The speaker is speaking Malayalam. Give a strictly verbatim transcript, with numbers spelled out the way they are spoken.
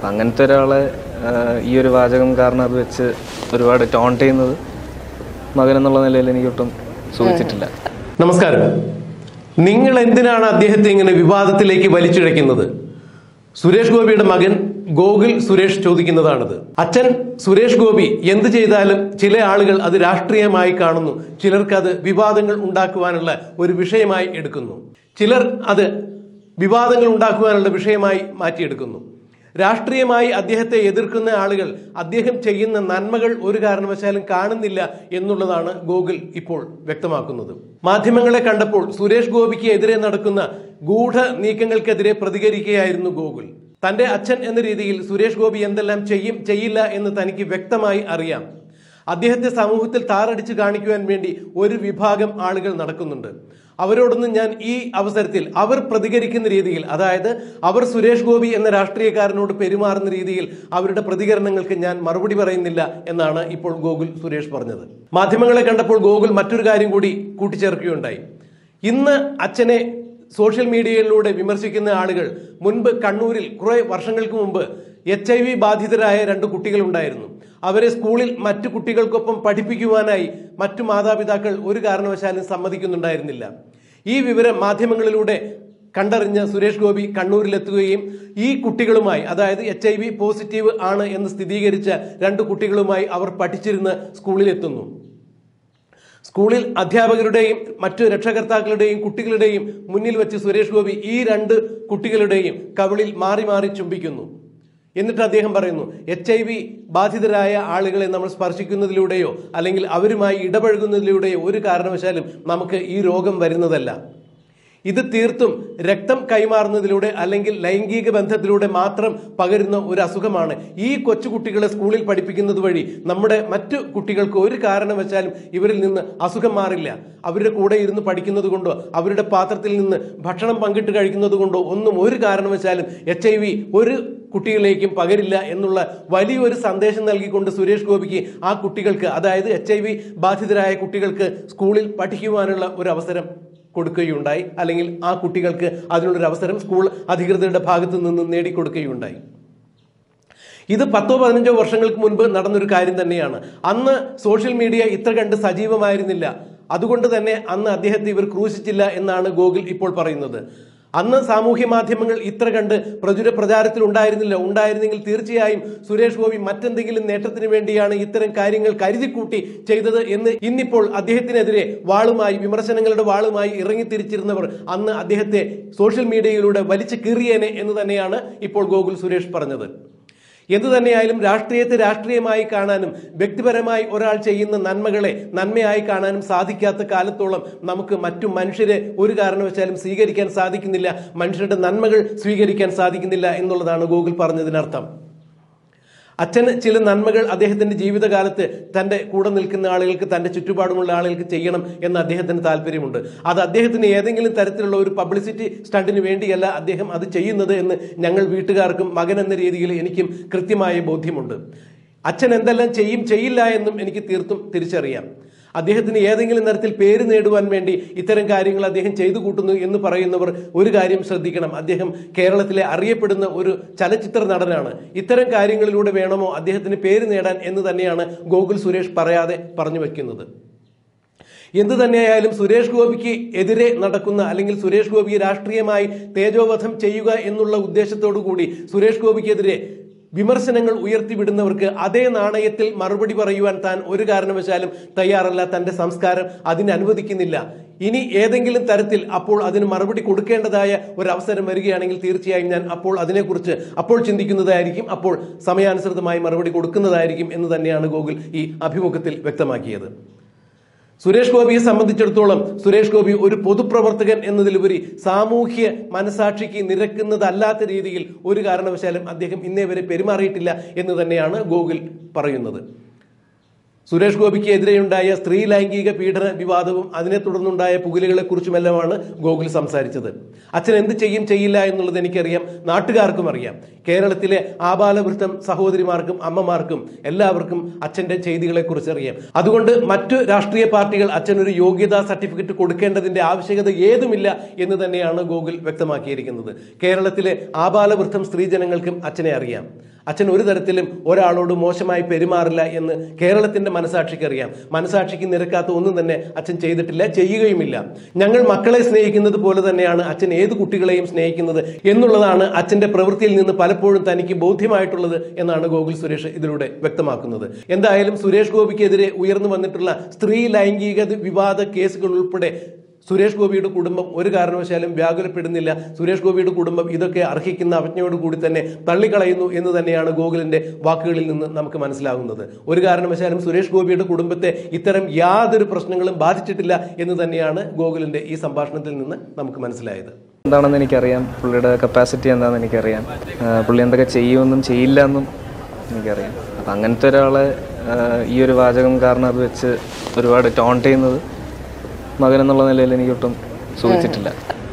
അങ്ങനത്തെ ഒരാളെ ഈ ഒരു വാചകം കാരണം അത് വെച്ച് ഒരുപാട് ടോണ്ട് ചെയ്യുന്നത് മകൻ എന്നുള്ള നിലയിൽ എനിക്ക് ഒട്ടും സൂചിച്ചിട്ടില്ല. നമസ്കാരം. നിങ്ങൾ എന്തിനാണ് അദ്ദേഹത്തെ ഇങ്ങനെ വിവാദത്തിലേക്ക് വലിച്ചിഴക്കുന്നത്? സുരേഷ് ഗോപിയുടെ മകൻ ഗോകുൽ സുരേഷ് ചോദിക്കുന്നതാണത്. അച്ഛൻ സുരേഷ് ഗോപി എന്ത് ചെയ്താലും ചില ആളുകൾ അത് രാഷ്ട്രീയമായി കാണുന്നു, ചിലർക്ക് അത് വിവാദങ്ങൾ ഉണ്ടാക്കുവാനുള്ള ഒരു വിഷയമായി എടുക്കുന്നു, ചിലർ അത് വിവാദങ്ങൾ ഉണ്ടാക്കുവാനുള്ള വിഷയമായി മാറ്റിയെടുക്കുന്നു. രാഷ്ട്രീയമായി അദ്ദേഹത്തെ എതിർക്കുന്ന ആളുകൾ അദ്ദേഹം ചെയ്യുന്ന നന്മകൾ ഒരു കാരണവശാലും കാണുന്നില്ല എന്നുള്ളതാണ് ഗോകുൽ ഇപ്പോൾ വ്യക്തമാക്കുന്നത്. മാധ്യമങ്ങളെ കണ്ടപ്പോൾ സുരേഷ് ഗോപിക്ക് എതിരെ നടക്കുന്ന ഗൂഢ നീക്കങ്ങൾക്കെതിരെ പ്രതികരിക്കുകയായിരുന്നു ഗോകുൽ. തന്റെ അച്ഛൻ എന്ന രീതിയിൽ സുരേഷ് ഗോപി എന്തെല്ലാം ചെയ്യും ചെയ്യില്ല എന്ന് തനിക്ക് വ്യക്തമായി അറിയാം. അദ്ദേഹത്തെ സമൂഹത്തിൽ താറടിച്ച് കാണിക്കുവാൻ വേണ്ടി ഒരു വിഭാഗം ആളുകൾ നടക്കുന്നുണ്ട്. അവരോടൊന്നും ഞാൻ ഈ അവസരത്തിൽ അവർ പ്രതികരിക്കുന്ന രീതിയിൽ, അതായത് അവർ സുരേഷ് ഗോപി എന്ന രാഷ്ട്രീയക്കാരനോട് പെരുമാറുന്ന രീതിയിൽ അവരുടെ പ്രതികരണങ്ങൾക്ക് ഞാൻ മറുപടി പറയുന്നില്ല എന്നാണ് ഇപ്പോൾ ഗോകുൽ സുരേഷ് പറഞ്ഞത്. മാധ്യമങ്ങളെ കണ്ടപ്പോൾ ഗോകുൽ മറ്റൊരു കാര്യം കൂടി കൂട്ടിച്ചേർക്കുകയുണ്ടായി. ഇന്ന് അച്ഛനെ സോഷ്യൽ മീഡിയയിലൂടെ വിമർശിക്കുന്ന ആളുകൾ മുൻപ് കണ്ണൂരിൽ കുറെ വർഷങ്ങൾക്ക് മുമ്പ് എച്ച് ഐ വി ബാധിതരായ രണ്ട് കുട്ടികളുണ്ടായിരുന്നു. അവരെ സ്കൂളിൽ മറ്റു കുട്ടികൾക്കൊപ്പം പഠിപ്പിക്കുവാനായി മറ്റു മാതാപിതാക്കൾ ഒരു കാരണവശാലും സമ്മതിക്കുന്നുണ്ടായിരുന്നില്ല. ഈ വിവരം മാധ്യമങ്ങളിലൂടെ കണ്ടറിഞ്ഞ സുരേഷ് ഗോപി കണ്ണൂരിലെത്തുകയും ഈ കുട്ടികളുമായി, അതായത് എച്ച് ഐ വി പോസിറ്റീവ് ആണ് എന്ന് സ്ഥിരീകരിച്ച രണ്ട് കുട്ടികളുമായി അവർ പഠിച്ചിരുന്ന സ്കൂളിലെത്തുന്നു. സ്കൂളിൽ അധ്യാപകരുടെയും മറ്റു രക്ഷകർത്താക്കളുടെയും കുട്ടികളുടെയും മുന്നിൽ വെച്ച് സുരേഷ് ഗോപി ഈ രണ്ട് കുട്ടികളുടെയും കവിളിൽ മാറി മാറി ചുംബിക്കുന്നു. എന്നിട്ട് അദ്ദേഹം പറയുന്നു, എച്ച് ഐ വി ബാധിതരായ ആളുകളെ നമ്മൾ സ്പർശിക്കുന്നതിലൂടെയോ അല്ലെങ്കിൽ അവരുമായി ഇടപഴകുന്നതിലൂടെയോ ഒരു കാരണവശാലും നമുക്ക് ഈ രോഗം വരുന്നതല്ല. ഇത് തീർത്തും രക്തം കൈമാറുന്നതിലൂടെ അല്ലെങ്കിൽ ലൈംഗിക ബന്ധത്തിലൂടെ മാത്രം പകരുന്ന ഒരു അസുഖമാണ്. ഈ കൊച്ചുകുട്ടികളെ സ്കൂളിൽ പഠിപ്പിക്കുന്നത് വഴി നമ്മുടെ മറ്റു കുട്ടികൾക്ക് ഒരു കാരണവശാലും ഇവരിൽ നിന്ന് അസുഖം മാറില്ല. അവരുടെ കൂടെ ഇരുന്ന് പഠിക്കുന്നത് കൊണ്ടോ അവരുടെ പാത്രത്തിൽ നിന്ന് ഭക്ഷണം പങ്കിട്ട് കഴിക്കുന്നത് കൊണ്ടോ ഒന്നും ഒരു കാരണവശാലും എച്ച് ഐ വി ഒരു കുട്ടികളിലേക്കും പകരില്ല എന്നുള്ള വലിയൊരു സന്ദേശം നൽകിക്കൊണ്ട് സുരേഷ് ഗോപിക്ക് ആ കുട്ടികൾക്ക്, അതായത് എച്ച് ഐ വി ബാധിതരായ കുട്ടികൾക്ക് സ്കൂളിൽ പഠിക്കുവാനുള്ള ഒരു അവസരം കൊടുക്കുകയുണ്ടായി. അല്ലെങ്കിൽ ആ കുട്ടികൾക്ക് അതിനുള്ളൊരു അവസരം സ്കൂൾ അധികൃതരുടെ ഭാഗത്തു നിന്ന് നേടിക്കൊടുക്കുകയുണ്ടായി. ഇത് പത്തോ പതിനഞ്ചോ വർഷങ്ങൾക്ക് മുൻപ് നടന്നൊരു കാര്യം തന്നെയാണ്. അന്ന് സോഷ്യൽ മീഡിയ ഇത്ര കണ്ട് സജീവമായിരുന്നില്ല. അതുകൊണ്ട് തന്നെ അന്ന് അദ്ദേഹത്തെ ഇവർ ക്രൂശിച്ചില്ല എന്നാണ് ഗോകുൽ ഇപ്പോൾ പറയുന്നത്. അന്ന് സാമൂഹ്യ മാധ്യമങ്ങൾ ഇത്ര കണ്ട് പ്രചുര പ്രചാരത്തിൽ ഉണ്ടായിരുന്നില്ല. ഉണ്ടായിരുന്നെങ്കിൽ തീർച്ചയായും സുരേഷ് ഗോപി മറ്റെന്തെങ്കിലും നേട്ടത്തിന് വേണ്ടിയാണ് ഇത്തരം കാര്യങ്ങൾ കരുതിക്കൂട്ടി ചെയ്തത് എന്ന് ഇന്നിപ്പോൾ അദ്ദേഹത്തിനെതിരെ വാളുമായി, വിമർശനങ്ങളുടെ വാളുമായി ഇറങ്ങിത്തിരിച്ചിരുന്നവർ അന്ന് അദ്ദേഹത്തെ സോഷ്യൽ മീഡിയയിലൂടെ വലിച്ചു കീറിയേനെ എന്ന് തന്നെയാണ് ഇപ്പോൾ ഗോകുൽ സുരേഷ് പറഞ്ഞത്. എന്തു തന്നെയായാലും രാഷ്ട്രീയത്തെ രാഷ്ട്രീയമായി കാണാനും വ്യക്തിപരമായി ഒരാൾ ചെയ്യുന്ന നന്മകളെ നന്മയായി കാണാനും സാധിക്കാത്ത കാലത്തോളം നമുക്ക് മറ്റു മനുഷ്യരെ ഒരു കാരണവശാലും സ്വീകരിക്കാൻ സാധിക്കുന്നില്ല, മനുഷ്യരുടെ നന്മകൾ സ്വീകരിക്കാൻ സാധിക്കുന്നില്ല എന്നുള്ളതാണ് ഗോകുൽ പറഞ്ഞതിനർത്ഥം. അച്ഛന് ചില നന്മകൾ അദ്ദേഹത്തിന്റെ ജീവിതകാലത്ത് തന്റെ കൂടെ നിൽക്കുന്ന ആളുകൾക്ക്, തന്റെ ചുറ്റുപാടുമുള്ള ആളുകൾക്ക് ചെയ്യണം എന്ന് അദ്ദേഹത്തിന് താല്പര്യമുണ്ട്. അത് അദ്ദേഹത്തിന് ഏതെങ്കിലും തരത്തിലുള്ള ഒരു പബ്ലിസിറ്റി സ്റ്റണ്ടിന് വേണ്ടിയല്ല അദ്ദേഹം അത് ചെയ്യുന്നത് എന്ന് ഞങ്ങൾ വീട്ടുകാർക്കും മകൻ എന്ന രീതിയിൽ എനിക്കും കൃത്യമായ ബോധ്യമുണ്ട്. അച്ഛൻ എന്തെല്ലാം ചെയ്യും ചെയ്യില്ല എന്നും എനിക്ക് തീർത്തും തിരിച്ചറിയാം. അദ്ദേഹത്തിന് ഏതെങ്കിലും തരത്തിൽ പേര് നേടുവാൻ വേണ്ടി ഇത്തരം കാര്യങ്ങൾ അദ്ദേഹം ചെയ്തു കൂട്ടുന്നു എന്ന് പറയുന്നവർ ഒരു കാര്യം ശ്രദ്ധിക്കണം. അദ്ദേഹം കേരളത്തിലെ അറിയപ്പെടുന്ന ഒരു ചലച്ചിത്ര നടനാണ്. ഇത്തരം കാര്യങ്ങളിലൂടെ വേണമോ അദ്ദേഹത്തിന് പേര് നേടാൻ എന്ന് തന്നെയാണ് ഗോകുൽ സുരേഷ് പറയാതെ പറഞ്ഞു വയ്ക്കുന്നത്. എന്തു തന്നെയായാലും സുരേഷ് ഗോപിക്ക് എതിരെ നടക്കുന്ന, അല്ലെങ്കിൽ സുരേഷ് ഗോപിയെ രാഷ്ട്രീയമായി തേജോവധം ചെയ്യുക എന്നുള്ള ഉദ്ദേശത്തോടു കൂടി സുരേഷ് ഗോപിക്കെതിരെ വിമർശനങ്ങൾ ഉയർത്തിവിടുന്നവർക്ക് അതേ നാണയത്തിൽ മറുപടി പറയുവാൻ താൻ ഒരു കാരണവശാലും തയ്യാറല്ല. തന്റെ സംസ്കാരം അതിന് അനുവദിക്കുന്നില്ല. ഇനി ഏതെങ്കിലും തരത്തിൽ അപ്പോൾ അതിന് മറുപടി കൊടുക്കേണ്ടതായ ഒരു അവസരം വരികയാണെങ്കിൽ തീർച്ചയായും ഞാൻ അപ്പോൾ അതിനെക്കുറിച്ച് അപ്പോൾ ചിന്തിക്കുന്നതായിരിക്കും, അപ്പോൾ സമയാനുസൃതമായി മറുപടി കൊടുക്കുന്നതായിരിക്കും എന്ന് തന്നെയാണ് ഗോകുൽ ഈ അഭിമുഖത്തിൽ വ്യക്തമാക്കിയത്. സുരേഷ് ഗോപിയെ സംബന്ധിച്ചിടത്തോളം സുരേഷ് ഗോപി ഒരു പൊതുപ്രവർത്തകൻ എന്നതിലുപരി സാമൂഹ്യ മനസാക്ഷിക്ക് നിരക്കുന്നതല്ലാത്ത രീതിയിൽ ഒരു കാരണവശാലും അദ്ദേഹം ഇന്നേ വരെ പെരുമാറിയിട്ടില്ല എന്ന് തന്നെയാണ് ഗോകുൽ പറയുന്നത്. സുരേഷ് ഗോപിക്കെതിരെയുണ്ടായ സ്ത്രീ ലൈംഗിക പീഡന വിവാദവും അതിനെ തുടർന്നുണ്ടായ പുകലുകളെ കുറിച്ചുമെല്ലാമാണ് ഗോകുൽ സംസാരിച്ചത്. അച്ഛൻ എന്ത് ചെയ്യും ചെയ്യില്ല എന്നുള്ളത് എനിക്കറിയാം, നാട്ടുകാർക്കും അറിയാം. കേരളത്തിലെ ആബാലവൃദ്ധം സഹോദരിമാർക്കും അമ്മമാർക്കും എല്ലാവർക്കും അച്ഛന്റെ ചെയ്തികളെ കുറിച്ച് അറിയാം. അതുകൊണ്ട് മറ്റു രാഷ്ട്രീയ പാർട്ടികൾ അച്ഛൻ ഒരു യോഗ്യതാ സർട്ടിഫിക്കറ്റ് കൊടുക്കേണ്ടതിന്റെ ആവശ്യകത ഏതുമില്ല എന്ന് തന്നെയാണ് ഗോകുൽ വ്യക്തമാക്കിയിരിക്കുന്നത്. കേരളത്തിലെ ആബാലവൃദ്ധം സ്ത്രീജനങ്ങൾക്കും അച്ഛനെ അറിയാം. അച്ഛൻ ഒരു തരത്തിലും ഒരാളോട് മോശമായി പെരുമാറില്ല എന്ന് കേരളത്തിന്റെ മനസാക്ഷിക്ക് അറിയാം. മനസാക്ഷിക്ക് നിരക്കാത്ത ഒന്നും തന്നെ അച്ഛൻ ചെയ്തിട്ടില്ല, ചെയ്യുകയുമില്ല. ഞങ്ങൾ മക്കളെ സ്നേഹിക്കുന്നത് പോലെ തന്നെയാണ് അച്ഛൻ ഏത് കുട്ടികളെയും സ്നേഹിക്കുന്നത് എന്നുള്ളതാണ് അച്ഛന്റെ പ്രവൃത്തിയിൽ നിന്ന് പലപ്പോഴും തനിക്ക് ബോധ്യമായിട്ടുള്ളത് എന്നാണ് ഗോകുൽ സുരേഷ് ഇതിലൂടെ വ്യക്തമാക്കുന്നത്. എന്തായാലും സുരേഷ് ഗോപിക്കെതിരെ ഉയർന്നു വന്നിട്ടുള്ള സ്ത്രീ ലൈംഗിക വിവാദ കേസുകൾ ഉൾപ്പെടെ സുരേഷ് ഗോപിയുടെ കുടുംബം ഒരു കാരണവശാലും വ്യാകുലപ്പെടുന്നില്ല. സുരേഷ് ഗോപിയുടെ കുടുംബം ഇതൊക്കെ അർഹിക്കുന്ന അവജ്ഞയോട് കൂടി തന്നെ തള്ളിക്കളയുന്നു എന്ന് തന്നെയാണ് ഗോകുലിന്റെ വാക്കുകളിൽ നിന്ന് നമുക്ക് മനസ്സിലാകുന്നത്. ഒരു കാരണവശാലും സുരേഷ് ഗോപിയുടെ കുടുംബത്തെ ഇത്തരം യാതൊരു പ്രശ്നങ്ങളും ബാധിച്ചിട്ടില്ല എന്ന് തന്നെയാണ് ഗോകുലിന്റെ ഈ സംഭാഷണത്തിൽ നിന്ന് നമുക്ക് മനസ്സിലായത്. എന്താണെന്ന് എനിക്കറിയാം, പുള്ളിയുടെ കപ്പാസിറ്റി എന്താണെന്ന് എനിക്കറിയാം, പുള്ളി എന്തൊക്കെ ചെയ്യുമെന്നും ചെയ്യില്ല എന്നും എനിക്കറിയാം. അപ്പം അങ്ങനത്തെ ഒരാളെ ഈ ഒരു വാചകം കാരണം അത് വെച്ച് ഒരുപാട് ടോണ്ട് ചെയ്യുന്നത് മകൻ എന്നുള്ള നിലയിൽ എനിക്കൊട്ടും സുഖിച്ചിട്ടില്ല.